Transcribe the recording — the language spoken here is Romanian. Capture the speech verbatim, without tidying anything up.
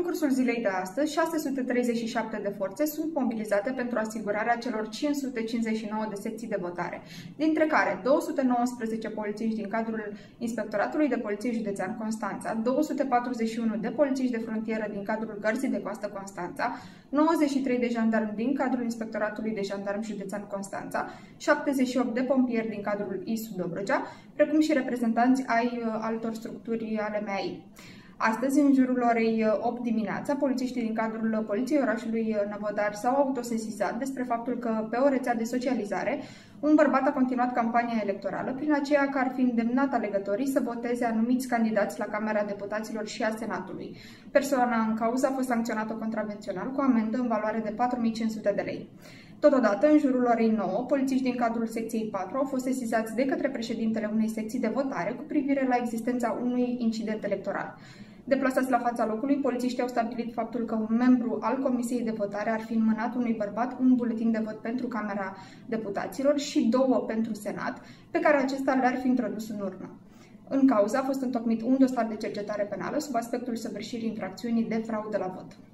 În cursul zilei de astăzi, șase sute treizeci și șapte de forțe sunt mobilizate pentru asigurarea celor cinci sute cincizeci și nouă de secții de votare, dintre care două sute nouăsprezece polițiști din cadrul Inspectoratului de Poliție Județean Constanța, două sute patruzeci și unu de polițiști de frontieră din cadrul Gărzii de Coastă Constanța, nouăzeci și trei de jandarmi din cadrul Inspectoratului de Jandarmi Județean Constanța, șaptezeci și opt de pompieri din cadrul I S U Dobrogea, precum și reprezentanți ai altor structuri ale M E A I. Astăzi, în jurul orei opt dimineața, polițiștii din cadrul Poliției Orașului Năvodar s-au autosesizat despre faptul că pe o rețea de socializare un bărbat a continuat campania electorală prin aceea că ar fi îndemnat alegătorii să voteze anumiți candidați la Camera Deputaților și a Senatului. Persoana în cauză a fost sancționată contravențional cu amendă în valoare de patru mii cinci sute de lei. Totodată, în jurul orei nouă, polițiști din cadrul secției patru au fost sesizați de către președintele unei secții de votare cu privire la existența unui incident electoral. Deplasați la fața locului, polițiștii au stabilit faptul că un membru al Comisiei de Votare ar fi înmânat unui bărbat un buletin de vot pentru Camera Deputaților și două pentru Senat, pe care acesta le-ar fi introdus în urnă. În cauză a fost întocmit un dosar de cercetare penală sub aspectul săvârșirii infracțiunii de fraudă la vot.